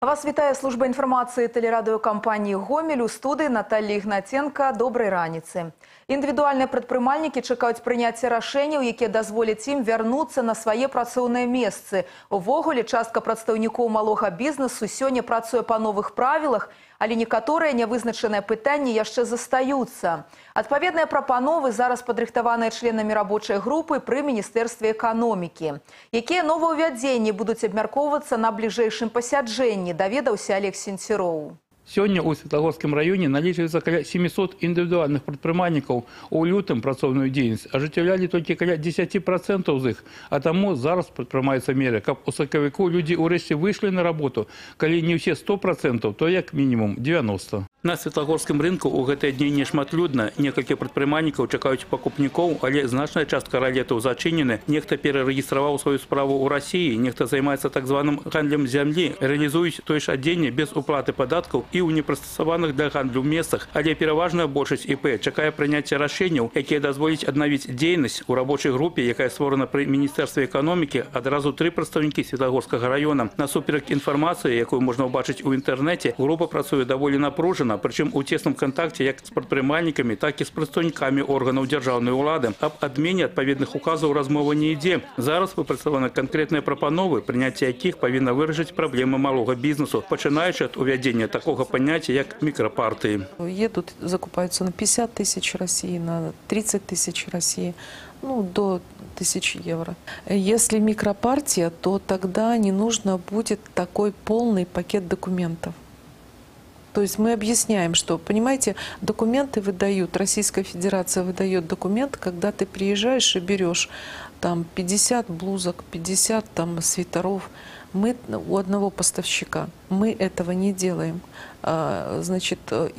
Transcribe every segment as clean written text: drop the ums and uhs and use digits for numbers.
Вас вітає служба інформації телерадіокомпанії «Гомель», у студії Наталія Ігнатенка. Доброї раніці. Індивідуальні прадпрымальнікі чекаюць прыняцця рашэнняў, якія дазволяць ім вярнуцца на свае працоўныя месцы. Увогуле, частка прадстаўнікоў малога бізнесу сёння працуе па новых правілах, але некаторыя нявызначаныя пытанні яшчэ застаюцца. Адпаведныя прапановы зараз падрыхтаваныя членамі рабочай групы пры Міністэрстве эканомікі. Якія новаўвядзенні будуць абмяркоўвацца на бліжэйшым пасяджэнні, даведаўся Олег Сенцюроў. Сегодня у Светлогорском районе налічваецца каля 700 индивидуальных предпринимателей. У лютым працоўную дзейнасць ажыццяўлялі толькі каля 10% з іх. А таму зараз прадпрымаюцца меры, каб у сакавіку людзі ўрэшце выйшлі на работу. Калі не ўсе 100%, то як мінімум 90%. На Светлогорском рынку у гэтыя дні нешматлюдна. Некалькі прадпрымальнікаў чакаюць пакупнікоў, але значная частка ралетаў зачынены. Нехта перарэгістраваў сваю справу ў Расіі, нехта займаецца так званым гандлем зямлі, рэалізуюць тое ж адзенне без уплаты падаткаў і ў непрыстасаваных для гандлю месцах. Але пераважная большасць ІП чакае прыняцця рашэнняў, якія дазволяць аднавіць дзейнасць. У рабочай групе, якая створана пры Міністэрстве эканомікі, адразу 3 прадстаўнікі Светлогорскага района. Насуперак інфармацыі, якую можна ўбачыць у інтэрнэце, група працуе даволі напружана, прычым у цесным кантакце як з прадпрымальнікамі, так і з прадстаўнікамі органаў дзяржаўнай улады. Аб адмене адпаведных указаў размова не ідзе. Зараз выпрацаваны канкрэтныя прапановы, прыняцце якіх павінна вырашыць праблемы малога бізнесу, пачынаючы ад увядзення такога понятия, как микропартии. Едут, закупаются на 50 тысяч России, на 30 тысяч России, до 1000 евро. Если микропартия, то тогда не нужно будет такой полный пакет документов. То есть мы объясняем, что, понимаете, документы выдают, Российская Федерация выдает документ, когда ты приезжаешь и берешь там 50 блузок, 50 там свитеров. Мы у одного поставщика. Мы этого не делаем. Значит,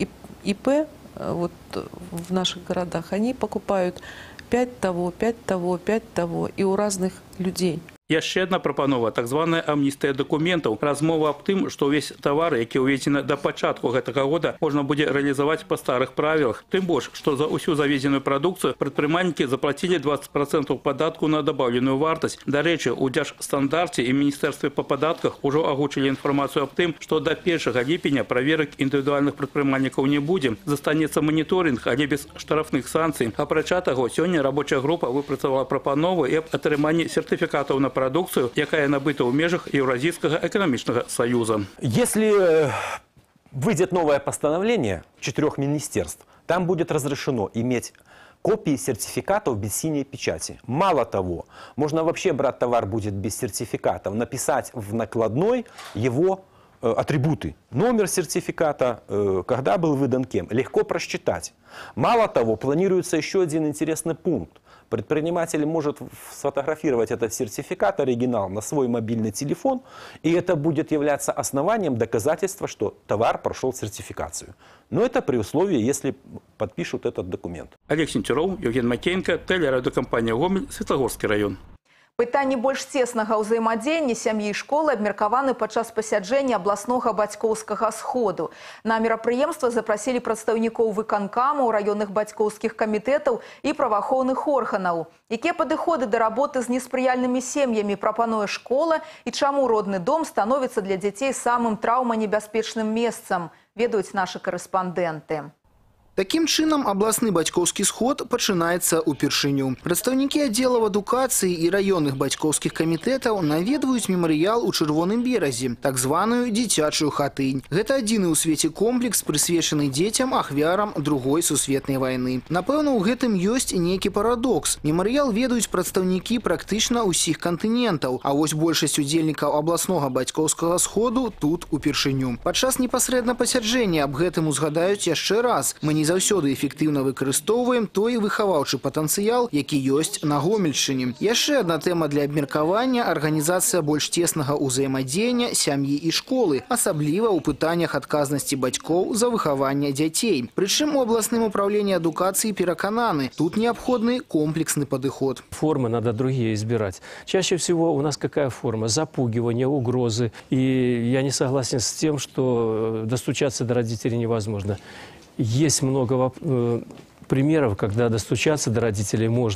ИП вот в наших городах, они покупают 5 того, 5 того, 5 того и у разных людей. Яшчэ одна прапанова, так званая амністыя дакументаў. Размова аб тым, што ўвесь тавары, які ўведзены да пачатку гэтага года, можна будзе рэалізаваць па старых правілах. Тым больш, што за ўсю завезеную прадукцыю прадпрымальнікі заплацілі 20% падатку на дабаўленую вартасць. Дарэчы, у Дзяржстандарце і Міністэрстве па падатках ужо агучылі інфармацыю аб тым, што да 1 ліпеня праверак індывідуальных прадпрымальнікаў не будзе. Застанецца маніторинг, але без штрафных санкцый. Апрача таго, сёння рабочая група выпрацавала прапанову і аб атрыманні сертыфікатаў на продукцию, якая набыта в межах Евразийского экономического союза. Если выйдет новое постановление 4 министерств, там будет разрешено иметь копии сертификатов без синей печати. Мало того, можно вообще брать товар будет без сертификатов, написать в накладной его атрибуты. Номер сертификата, когда был выдан кем, легко просчитать. Мало того, планируется еще один интересный пункт. Предприниматель может сфотографировать этот сертификат, оригинал, на свой мобильный телефон, и это будет являться основанием доказательства, что товар прошел сертификацию. Но это при условии, если подпишут этот документ. Олег Сенцюроў, Евген Макеенко, телерадиокомпания «Гомель», Светлогорский район. Пытанні больш цеснага ўзаемадзеяння сям'і і школы абмеркаваны падчас пасяджэння абласнога бацькоўскага сходу. На мерапрыемства запрасілі прадстаўнікоў выканкамаў, раённых бацькоўскіх камітэтаў і праваахоўных органаў. Якія падыходы да работы з неспрыяльнымі сем'ямі прапануе школа і чаму родны дом становіцца для дзяцей самым траўманебяспечным месцам, ведаюць нашы карэспандэнты. Таким чынам, абласны бацькоўскі сход пачынаецца ўпершыню. Прадстаўнікі аддзелаў адукацыі і раённых бацькоўскіх камітэтаў наведваюць мемарыял у Чырвоным беразе, так званую дзіцячую хатынь. Гэта адзіны ў свеце комплекс, прысвечаны дзецям ахвярам Другой сусветнай вайны. Напэўна, у гэтым ёсць нейкі парадокс. Мемарыял ведаюць прадстаўнікі практычна ўсіх кантынентаў, а вось большасць удзельнікаў абласнога бацькоўскага сходу тут упершыню. Падчас непасрэдна пасяджэння аб гэтым узгадаюць яшчэ раз. Мы не заўсёды эфектыўна выкарыстоўваем той выхаваўчы патэнцыял, які ёсць на Гомельшчыне. Яшчэ адна тэма для абмеркавання – арганізацыя больш цеснага ўзаемадзеяння сям'і і школы, асабліва ў пытаннях адказнасці бацькоў за выхаванне дзяцей. Прычым у абласным управлении адукацыі перакананы, тут неабходны комплексны падыход. Формы надо другие избирать. Чаще всего у нас какая форма? Запугивание, угрозы. И я не согласен с тем, что достучаться до родителей невозможно. Есть много примеров, когда достучаться до родителей можно.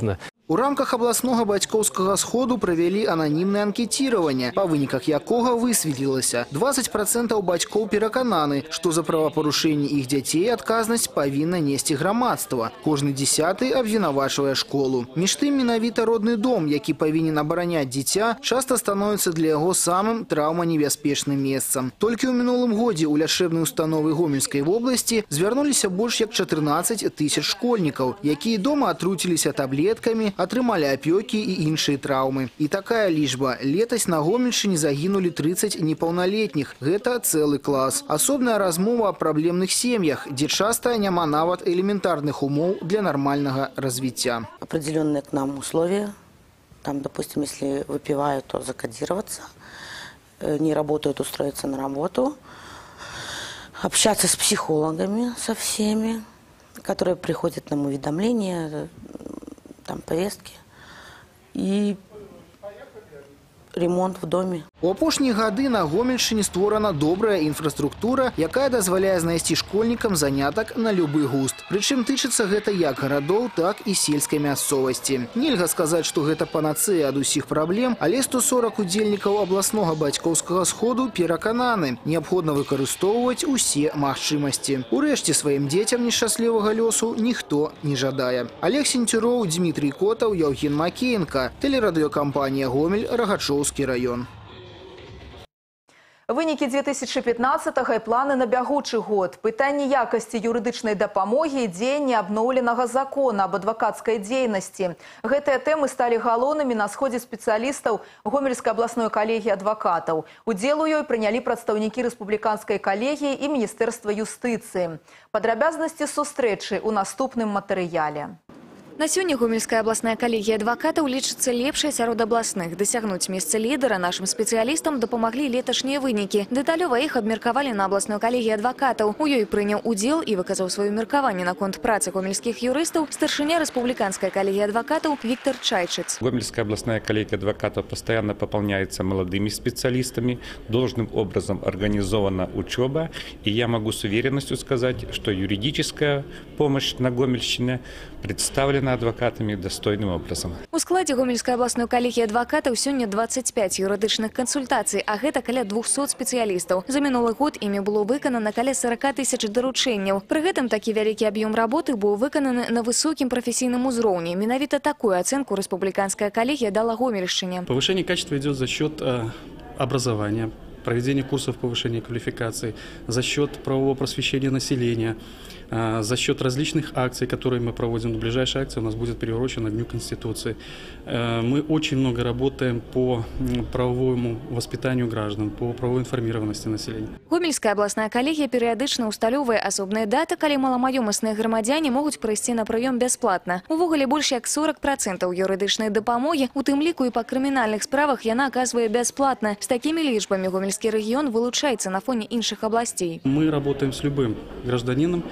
У рамках областного бацькоўскага сходу провели анонимное анкетирование, по выніках якога высветлілася. 20% бацькоў перакананы, что за правопорушение их детей адказнасць павінна несці грамадства. Кожны 10-й абвінавачвае школу. Між тым, менавіта родны дом, які павінен абараняць дзіця, часто становится для яго самым траўманебяспечным месцам. Толькі ў мінулым годзе у лячэбнай установы Гомельской области звярнуліся больш як 14 тысяч школьников, якія дома атруціліся таблетками, атрымалі апёкі і іншыя траўмы. І такая лічба. Летась на Гомельшчыне загінулі 30 непаўналетніх. Гэта цэлы клас. Асобная размова о праблемных сем'ях, дзе часто няма нават элементарных умоў для нормального развития. Определенные к нам условия. Там, допустим, если выпивают, то закодироваться. Не работают, устроиться на работу. Общаться с психологами, со всеми, которые приходят нам уведомления, там повестки. И ремонт в доме. У апошнія гады на Гомельшчыне створана добрая інфраструктура, якая дазваляе знайсці школьнікам занятак на любы густ. Прычым тычыцца гэта як гарадоў, так і сельскай мясцовасці. Нельга сказаць, што гэта панацэя ад усіх праблем, але 140 удзельнікаў абласнога бацькоўскага сходу перакананы, неабходна выкарыстоўваць усе магчымасці. Урэшце сваім дзецям нешчаслівага лёсу ніхто не жадае. Олег Сенцюроў, Дмітрий Котаў, Яўген Макеенко, телерадыёкампанія Гомель, Рагачоўскі район. Вынікі 2015-го і планы на бягучы год. Пытанне якасці юрыдычнай дапамогі і дзеяння абноўленага закона об адвакацкай дзейнасці. Гэтыя тэмы сталі галоўнымі на сходзе спецыялістаў Гомельскай абласной калегіі адвакатаў. Удзел у ёй прынялі прадстаўнікі рэспубліканскай калегіі і Міністэрства юстыцыі. Падрабязнасці сустрэчы ў наступным матэрыяле. На сёння Гомельская абласная калегія адвакатаў лічыцца лепшай сярод абласных. Дасягнуць месца лідара нашым спецыялістам дапамаглі леташнія вынікі. Дэталёва іх абмеркавалі на абласной калегіі адвакатаў. У ёй прыняў удзел і выказаў сваё меркаванне наконт працы гомельскіх юрыстаў старшыня рэспубліканскай калегіі адвакатаў Виктор Чайчыц. Гомельская областная коллегия адвокатов постоянно пополняется молодыми специалистами. Должным образом организована учеба. И я могу с уверенностью сказать, что юридическая помощь на Гомельщине представлена адвокатами достойным образом. У складзе Гомельскай абласной калегіі адвакатаў сёння 25 юрыдычных кансультацый, а гэта каля 200 спецыялістаў. За мінулы год імі было выканана каля 40 тысяч даручэнняў. Пры гэтым такі вялікі аб'ём работы быў выкананы на высокім прафесійным узроўні. Менавіта такую ацэнку рэспубліканская калегія дала Гомельшчыне. Повышение качества идет за счет образования, проведения курсов повышения квалификации, за счет правового просвещения населения, за счет различных акций, которые мы проводим. Ближайшая акция у нас будет приурочена к Дню Конституции. Мы очень много работаем по правовому воспитанию граждан, по правовой информированности населения. Гомельская абласная калегія перыядычна ўсталёўвае асобныя даты, калі маламаёмасныя грамадзяне могуць прыйсці на прыём бясплатна. Увогуле больш як 40% юрыдычнай дапамогі, у тым ліку і па крымінальных справах, яна аказвае бясплатна. З такімі лічбамі Гомельскі рэгіён вылучаецца на фоне іншых абласцей. Мы работаем с любым гражданином,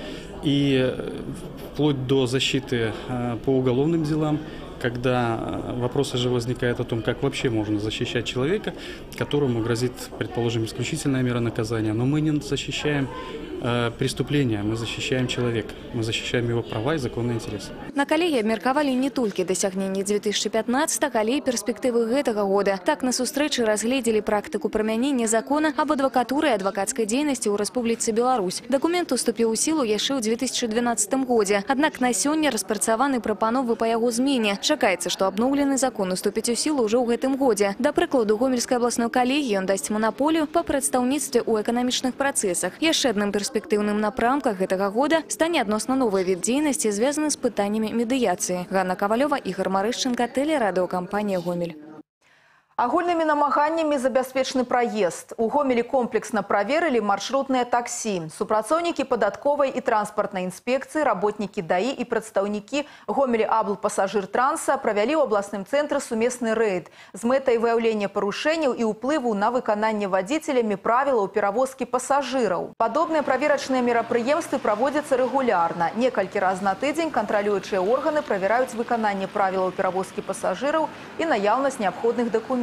и вплоть до защиты по уголовным делам, когда вопросы же возникают о том, как вообще можно защищать человека, которому грозит, предположим, исключительная мера наказания. Но мы не защищаем преступления, мы защищаем человека, мы защищаем его права и законные интересы. На калегіі абмеркавалі не толькі дасягненні 2015, але і перспектывы гэтага года. Так на сустрэчы разгледзелі практыку прымянення закона об адвакатуры і адвакацкай дзейнасці ў Рэспубліцы Беларусь. Дакумент уступіў у сілу яшчэ ў 2012 годзе. Аднак на сёння распрацаваны прапановы па яго змене. Чакаецца, што абноўлены закон уступіць у сілу ўжо ў гэтым годзе. Да прыкладу, Гомельскай абласной калегіі ён дасць манаполію па прадстаўніцтве ў эканамічных працэсах. Яшчэ адным перспектыўным напрамках гэтага года стане адносна новы від дзейнасці, звязаны з пытаннямі медыяцыі. Ганна Кавалёва, Ігор Марышченко, телерадыёкампанія Гомель. Агульнымі намаганнямі забяспечаны праезд. У Гомелі комплексно праверылі маршрутныя таксі. Супрацоўнікі падатковай і транспартнай інспекцыі, работнікі ДАІ і прадстаўнікі Гомелі Абл Пасажыр Транса правялі ў абласным цэнтры сумесны рэйд з мэтай выяўлення парушэнняў і ўплыву на выкананне вадзіцелямі правілаў перавозкі пасажыраў. Падобныя праверачныя мерапрыемствы праводзяцца рэгулярна. Некалькі раз на тыдзень кантралюючыя органы правяраюць выкананне правілаў перавозкі пасажыраў і наяўнасць неабходных дакументаў.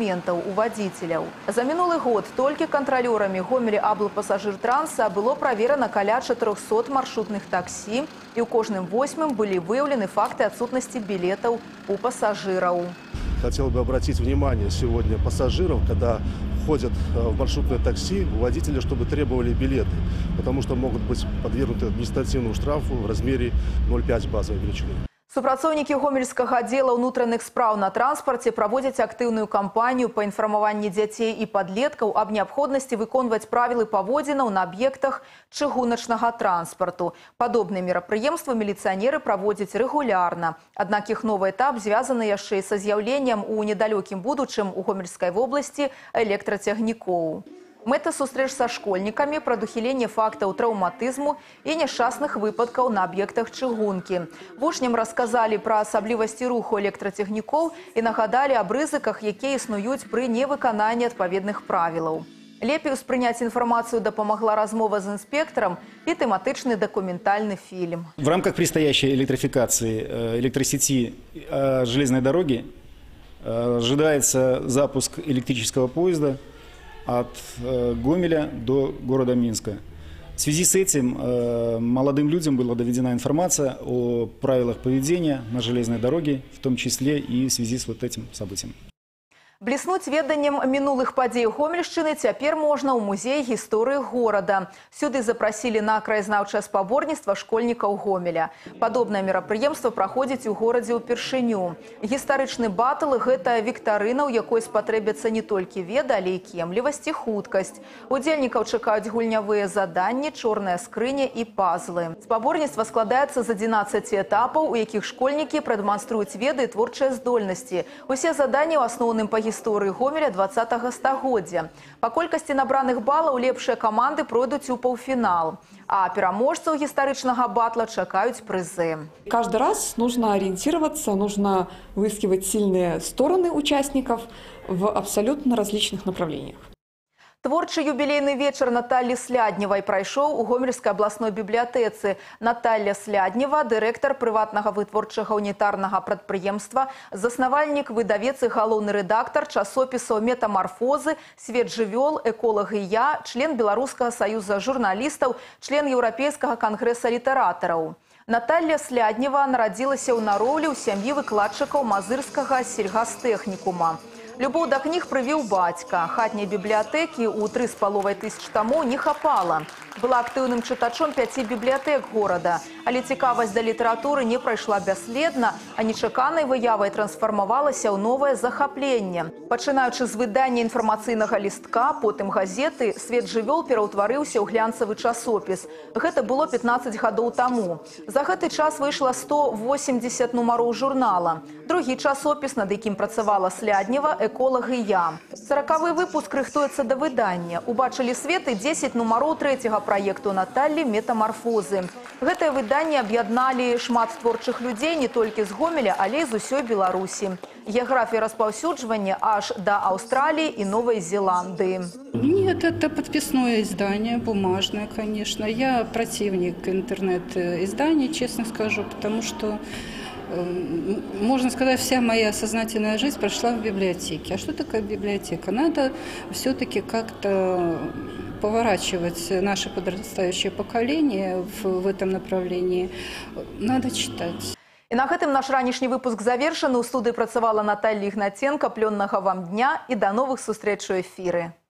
документаў у вадзіцеляў. За мінулы год толькі кантралёрамі Гомеля аблпасажыртранса было праверана каля 400 маршрутных таксі, і ў кожным 8 былі выяўлены факты адсутнасці билетаў у пассажираў. Хотел бы обратить внимание сегодня пассажиров, когда ходят в маршрутное такси, у водителя, чтобы требовали билеты, потому что могут быть подвергнуты административному штрафу в размере 0,5 базовой величины. Супрацоўнікі гомельскага аддзела ўнутраных спраў на транспарце праводзяць актыўную кампанію па інфармаванні дзяцей і падлеткаў аб неабходнасці выконваць правілы паводзінаў на аб'ектах чыгуначнага транспарту. Падобныя мерапрыемствы міліцыянеры праводзяць рэгулярна. Аднак іх новы этап звязаны яшчэ і са з'яўленнем у недалёкім будучым у Гомельскай вобласці электрацягнікоў. Мэта сустрэч са школьнікамі, прадухіленне фактаў траўматызму і няшчасных выпадкаў на аб'ектах чыгункі. Вучням расказалі пра асаблівасці руху электрацягнікоў і нагадалі аб рызыках, якія існуюць пры невыкананні адпаведных правілаў. Лепей успрыняць інфармацыю дапамагла размова з інспектарам і тэматычны дакументальны фільм. В рамках предстоящей электрификации электросети железной дороги ожидается запуск электрического поезда от Гомеля до города Минска. В связи с этим молодым людям была доведена информация о правилах поведения на железной дороге, в том числе и в связи с вот этим событием. Бліснуць веданнем мінулых падзей Гомельшчыны цяпер можна ў музеі гісторыі горада. Сюды запрасілі на краязнаўчае спаборніцтва школьнікаў Гомеля. Падобнае мерапрыемства праходзіць у горадзе ўпершыню. Гістарычны батл – гэта віктарына, у якой спатрэбяцца не толькі веда, але і кемлівасць і хуткасць. Удзельнікаў чакаюць гульнявыя заданні, чорная скрыня і пазлы. Спаборніцтва складаецца з 11 этапаў, у якіх школьнікі прадэманструюць веды і творчыя здольнасці. Усе заданні ў асноўным па гісторыі Гомеля 20-го стагоддзя. Па колькасці набраных балаў лепшыя каманды пройдуць у паўфінал. А пераможцаў гістарычнага батла чакаюць прызы. Каждый раз нужно ориентироваться, нужно выискивать сильные стороны участников в абсолютно различных направлениях. Творчы юбілейны вечар Наталлі Слядневай прайшоў у Гомельскай абласной бібліятэцы. Наталля Сляднева – дырэктар прыватнага вытворчага унітарнага прадпрыемства, заснавальнік, выдавец і галоўны рэдактар часопісаў «Метамарфозы», «Свет жывёл», «Эколог і я», член Беларускага саюза журналістаў, член Еўрапейскага кангрэса літаратараў. Наталля Сляднева нарадзілася ў Нароўлі ў сям'і выкладчыкаў Мазырскага сельгастэхнікума. Любоў да кніг прывіў бацька. Хатняй бібліятэкі ў 3500 тамоў не хапала. Была актыўным чытачом 5 бібліятэк горада. Але цікавасць да літаратуры не прайшла бясследна, а нечаканай выявай трансфармавалася ў новае захапленне. Пачынаючы з выдання інфармацыйнага лістка, потым газеты, «Свет жывёл» пераўтварыўся ў глянцавы часопіс. Гэта было 15 гадоў таму. За гэты час выйшла 180 нумароў журнала. Другі часопіс, над якім працавала Сляднева, «Эколог і я». 40-й выпуск рыхтуецца да выдання. Убачылі свет і 10 нумароў трэцяга праекту Наталлі «Метамарфозы». Гэтае выданне аб'ядналі шмат творчых людзей не толькі з Гомеля, але і з усёй Беларусі. Геаграфія распаўсюджвання аж да Аўстраліі і Новай Зеландыі. Нет, это подписное издание, бумажное, конечно. Я противник интернет-изданий, честно скажу, потому что, можно сказать, вся моя сознательная жизнь прошла в библиотеке. А что такое библиотека? Надо все-таки как-то поворачивать наше подрастающее поколение в этом направлении. Надо читать. І на гэтым наш ранішні выпуск завершаны. У студыі працавала Наталля Ігнаценка. Плённага вам дня і да новых сустрэч у эфіры.